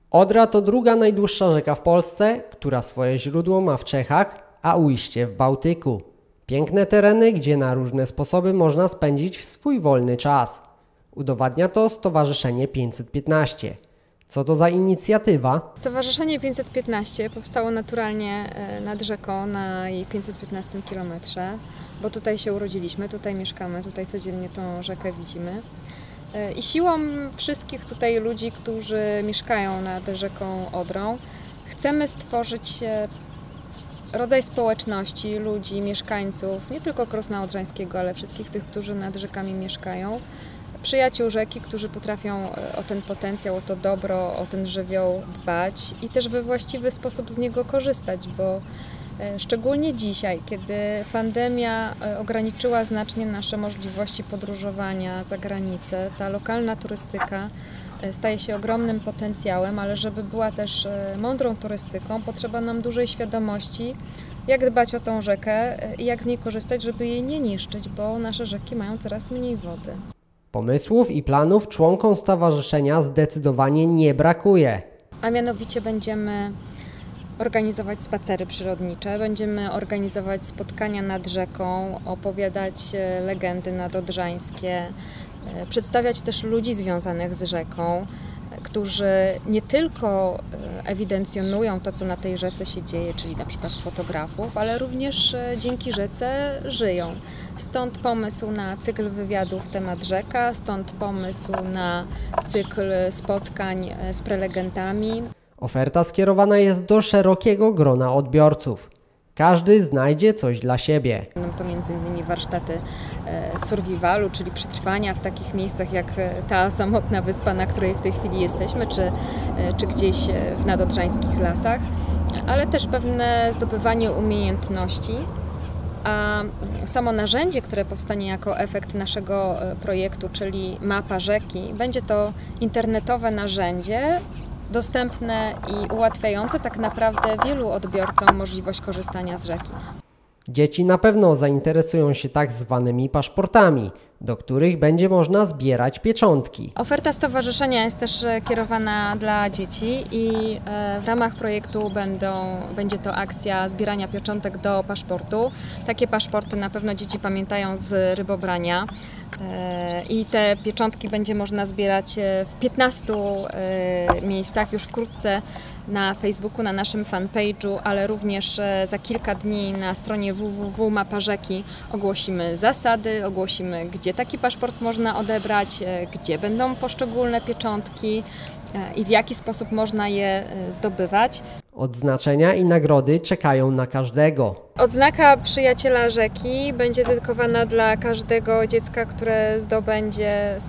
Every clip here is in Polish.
Odra to druga najdłuższa rzeka w Polsce, która swoje źródło ma w Czechach, a ujście w Bałtyku. Piękne tereny, gdzie na różne sposoby można spędzić swój wolny czas. Udowadnia to Stowarzyszenie 515. Co to za inicjatywa? Stowarzyszenie 515 powstało naturalnie nad rzeką na jej 515 kilometrze, bo tutaj się urodziliśmy, tutaj mieszkamy, tutaj codziennie tą rzekę widzimy. I siłą wszystkich tutaj ludzi, którzy mieszkają nad rzeką Odrą, chcemy stworzyć rodzaj społeczności, ludzi, mieszkańców, nie tylko Krosna Odrzańskiego, ale wszystkich tych, którzy nad rzekami mieszkają, przyjaciół rzeki, którzy potrafią o ten potencjał, o to dobro, o ten żywioł dbać i też we właściwy sposób z niego korzystać, bo szczególnie dzisiaj, kiedy pandemia ograniczyła znacznie nasze możliwości podróżowania za granicę, ta lokalna turystyka staje się ogromnym potencjałem, ale żeby była też mądrą turystyką, potrzeba nam dużej świadomości, jak dbać o tą rzekę i jak z niej korzystać, żeby jej nie niszczyć, bo nasze rzeki mają coraz mniej wody. Pomysłów i planów członkom stowarzyszenia zdecydowanie nie brakuje. A mianowicie będziemy organizować spacery przyrodnicze, będziemy organizować spotkania nad rzeką, opowiadać legendy nadodrzańskie, przedstawiać też ludzi związanych z rzeką, którzy nie tylko ewidencjonują to, co na tej rzece się dzieje, czyli na przykład fotografów, ale również dzięki rzece żyją. Stąd pomysł na cykl wywiadów temat rzeka, stąd pomysł na cykl spotkań z prelegentami. Oferta skierowana jest do szerokiego grona odbiorców. Każdy znajdzie coś dla siebie. Będą to m.in. warsztaty survivalu, czyli przetrwania w takich miejscach jak ta samotna wyspa, na której w tej chwili jesteśmy, czy gdzieś w nadodrzańskich lasach, ale też pewne zdobywanie umiejętności. A samo narzędzie, które powstanie jako efekt naszego projektu, czyli mapa rzeki, będzie to internetowe narzędzie, dostępne i ułatwiające tak naprawdę wielu odbiorcom możliwość korzystania z rzeki. Dzieci na pewno zainteresują się tak zwanymi paszportami, do których będzie można zbierać pieczątki. Oferta stowarzyszenia jest też kierowana dla dzieci i w ramach projektu będzie to akcja zbierania pieczątek do paszportu. Takie paszporty na pewno dzieci pamiętają z rybobrania. I te pieczątki będzie można zbierać w 15 miejscach już wkrótce na Facebooku, na naszym fanpage'u, ale również za kilka dni na stronie www.maparzeki ogłosimy zasady, ogłosimy, gdzie taki paszport można odebrać, gdzie będą poszczególne pieczątki i w jaki sposób można je zdobywać. Odznaczenia i nagrody czekają na każdego. Odznaka przyjaciela rzeki będzie dedykowana dla każdego dziecka, które zdobędzie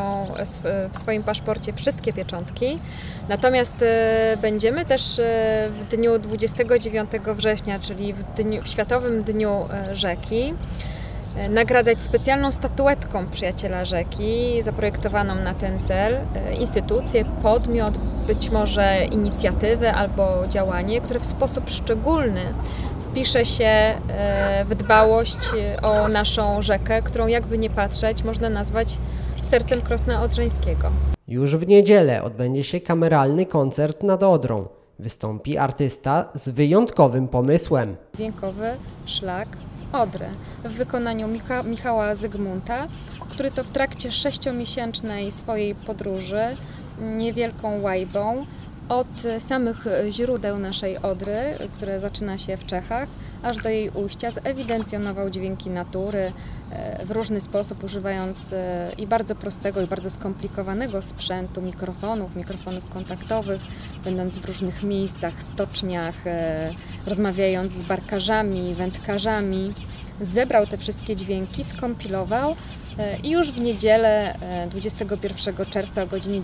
w swoim paszporcie wszystkie pieczątki. Natomiast będziemy też w dniu 29 września, czyli w Światowym Dniu Rzeki, nagradzać specjalną statuetką przyjaciela rzeki, zaprojektowaną na ten cel, instytucję, podmiot, być może inicjatywę albo działanie, które w sposób szczególny wpisze się w dbałość o naszą rzekę, którą jakby nie patrzeć można nazwać sercem Krosna Odrzańskiego. Już w niedzielę odbędzie się kameralny koncert nad Odrą. Wystąpi artysta z wyjątkowym pomysłem. Dźwiękowy szlak Odry w wykonaniu Michała Zygmunta, który to w trakcie 6-miesięcznej swojej podróży niewielką łajbą od samych źródeł naszej Odry, które zaczyna się w Czechach, aż do jej ujścia, zewidencjonował dźwięki natury w różny sposób, używając i bardzo prostego, i bardzo skomplikowanego sprzętu, mikrofonów kontaktowych, będąc w różnych miejscach, stoczniach, rozmawiając z barkarzami, wędkarzami. Zebrał te wszystkie dźwięki, skompilował i już w niedzielę 21 czerwca o godzinie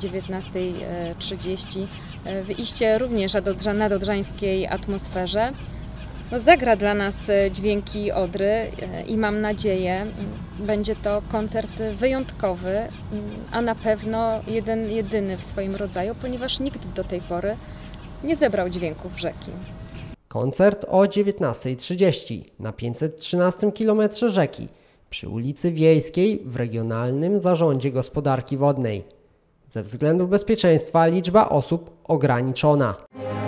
19:30 w iście również nadodrzańskiej atmosferze zagra dla nas dźwięki Odry i mam nadzieję, będzie to koncert wyjątkowy, a na pewno jedyny w swoim rodzaju, ponieważ nikt do tej pory nie zebrał dźwięków rzeki. Koncert o 19:30 na 513 km rzeki przy ulicy Wiejskiej w Regionalnym Zarządzie Gospodarki Wodnej. Ze względów bezpieczeństwa liczba osób ograniczona.